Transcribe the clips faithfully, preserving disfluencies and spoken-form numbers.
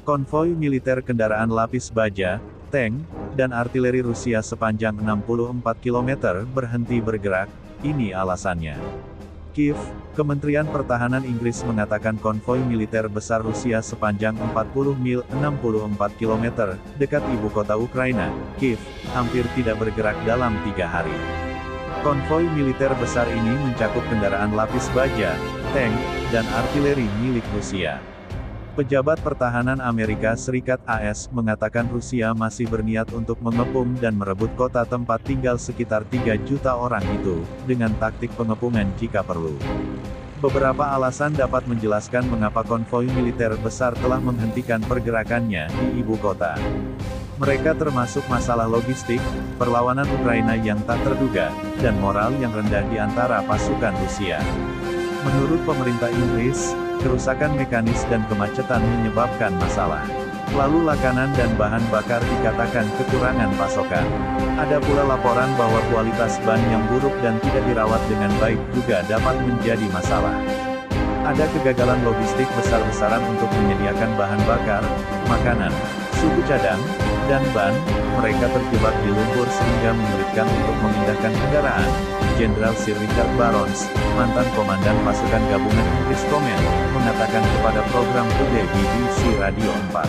Konvoi militer kendaraan lapis baja, tank, dan artileri Rusia sepanjang enam puluh empat kilometer berhenti bergerak, ini alasannya. Kiev, Kementerian Pertahanan Inggris mengatakan konvoi militer besar Rusia sepanjang empat puluh mil enam puluh empat kilometer, dekat ibu kota Ukraina, Kiev, hampir tidak bergerak dalam tiga hari. Konvoi militer besar ini mencakup kendaraan lapis baja, tank, dan artileri milik Rusia. Pejabat Pertahanan Amerika Serikat A S mengatakan Rusia masih berniat untuk mengepung dan merebut kota tempat tinggal sekitar tiga juta orang itu, dengan taktik pengepungan jika perlu. Beberapa alasan dapat menjelaskan mengapa konvoi militer besar telah menghentikan pergerakannya di ibu kota. Mereka termasuk masalah logistik, perlawanan Ukraina yang tak terduga, dan moral yang rendah di antara pasukan Rusia. Menurut pemerintah Inggris, kerusakan mekanis dan kemacetan menyebabkan masalah. Lalu lakanan dan bahan bakar dikatakan kekurangan pasokan. Ada pula laporan bahwa kualitas ban yang buruk dan tidak dirawat dengan baik juga dapat menjadi masalah. Ada kegagalan logistik besar-besaran untuk menyediakan bahan bakar, makanan, suku cadang, dan ban. Mereka terjebak di lumpur sehingga menyulitkan untuk memindahkan kendaraan. Jenderal Sir Richard Barons, mantan komandan pasukan gabungan Inggris Komen, mengatakan kepada program Today B B C Radio empat.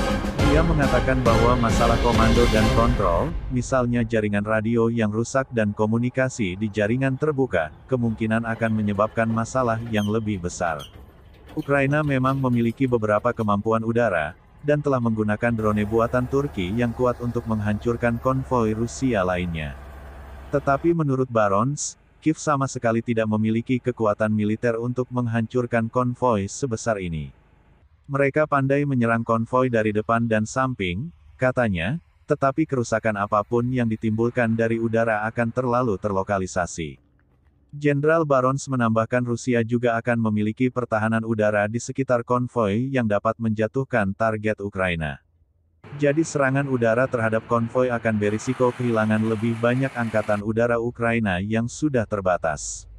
Dia mengatakan bahwa masalah komando dan kontrol, misalnya jaringan radio yang rusak dan komunikasi di jaringan terbuka, kemungkinan akan menyebabkan masalah yang lebih besar. Ukraina memang memiliki beberapa kemampuan udara, dan telah menggunakan drone buatan Turki yang kuat untuk menghancurkan konvoi Rusia lainnya. Tetapi menurut Barons, Kiev sama sekali tidak memiliki kekuatan militer untuk menghancurkan konvoi sebesar ini. Mereka pandai menyerang konvoi dari depan dan samping, katanya, tetapi kerusakan apapun yang ditimbulkan dari udara akan terlalu terlokalisasi. Jenderal Barons menambahkan Rusia juga akan memiliki pertahanan udara di sekitar konvoi yang dapat menjatuhkan target Ukraina. Jadi serangan udara terhadap konvoi akan berisiko kehilangan lebih banyak angkatan udara Ukraina yang sudah terbatas.